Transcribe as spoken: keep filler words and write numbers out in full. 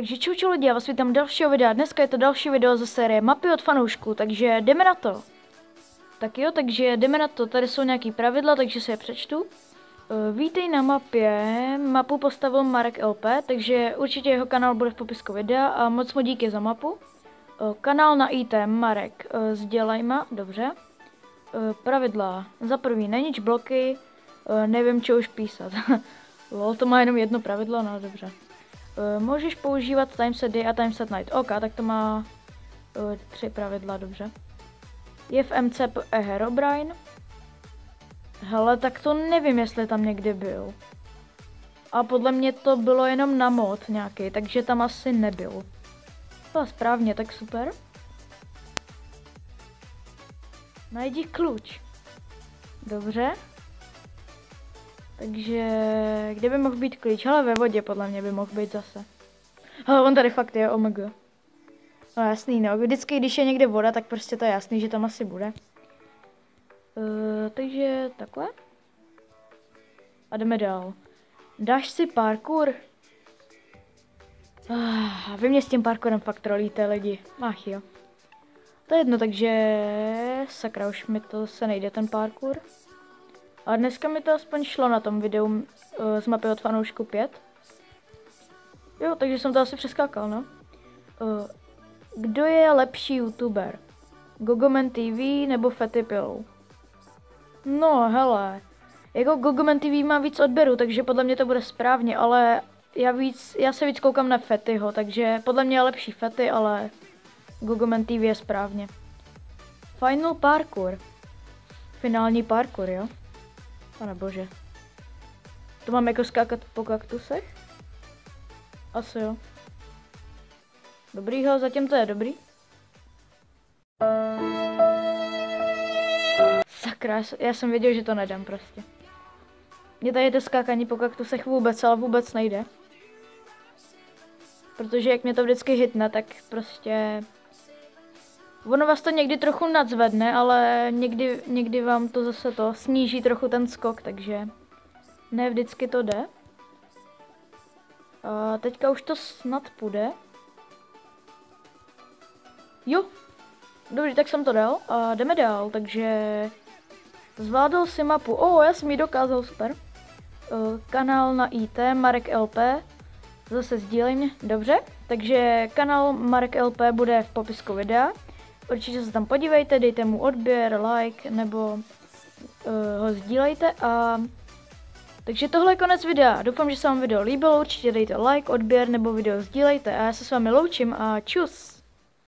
Takže čau čau lidi, já vás vítám dalšího videa. Dneska je to další video ze série Mapy od fanoušků, takže jdeme na to. Tak jo, takže jdeme na to. Tady jsou nějaký pravidla, takže si je přečtu. Vítej na mapě. Mapu postavil Marek L P, takže určitě jeho kanál bude v popisku videa a moc mu díky za mapu. Kanál na I T Marek, sdělej ma, dobře. Pravidla. Za prvý, nenič bloky, nevím, čo už písat. Lol, to má jenom jedno pravidlo, no dobře. Uh, můžeš používat timeset day a timeset night. OK, tak to má uh, tři pravidla, dobře. Je v M C P e Herobrine. Hele, tak to nevím, jestli tam někdy byl. A podle mě to bylo jenom na mod nějaký, takže tam asi nebyl. To správně, tak super. Najdi kluč. Dobře. Takže, kde by mohl být klíč? Hele, ve vodě podle mě by mohl být zase. Hele, on tady fakt je, omg. No jasný, no, vždycky, když je někde voda, tak prostě to je jasný, že tam asi bude. Uh, takže takhle. A jdeme dál. Dáš si parkour? Uh, vy mě s tím parkourem fakt trolíte, lidi. Ach jo. To je jedno, takže sakra, už mi to se nejde ten parkour. A dneska mi to aspoň šlo na tom videu uh, z mapy od fanoušku pět. Jo, takže jsem to asi přeskákal, no. Uh, kdo je lepší youtuber? Gogoman T V nebo Fetipilou? No, hele. Jako Gogoman T V má víc odběrů, takže podle mě to bude správně, ale já, víc, já se víc koukám na Fetiho, takže podle mě je lepší Fety, ale Gogoman T V je správně. Final parkour. Finální parkour, jo? Pane bože. To mám jako skákat po kaktusech? Asi jo. Dobrýho, zatím to je dobrý. Sakra, já jsem věděl, že to nedám prostě. Mně tady to skákání po kaktusech vůbec, ale vůbec nejde. Protože jak mě to vždycky hitne, tak prostě... Ono vás to někdy trochu nadzvedne, ale někdy, někdy vám to zase to sníží trochu ten skok, takže ne vždycky to jde. A teďka už to snad půjde. Jo, dobře, tak jsem to dal a jdeme dál, takže zvládl si mapu. O, oh, já jsem ji dokázal, super. Uh, kanál na I T Marek L P, zase sdílej mě, dobře. Takže kanál Marek L P bude v popisku videa. Určitě se tam podívejte, dejte mu odběr, like, nebo uh, ho sdílejte a... Takže tohle je konec videa. Doufám, že se vám video líbilo, určitě dejte like, odběr nebo video sdílejte a já se s vámi loučím a čus!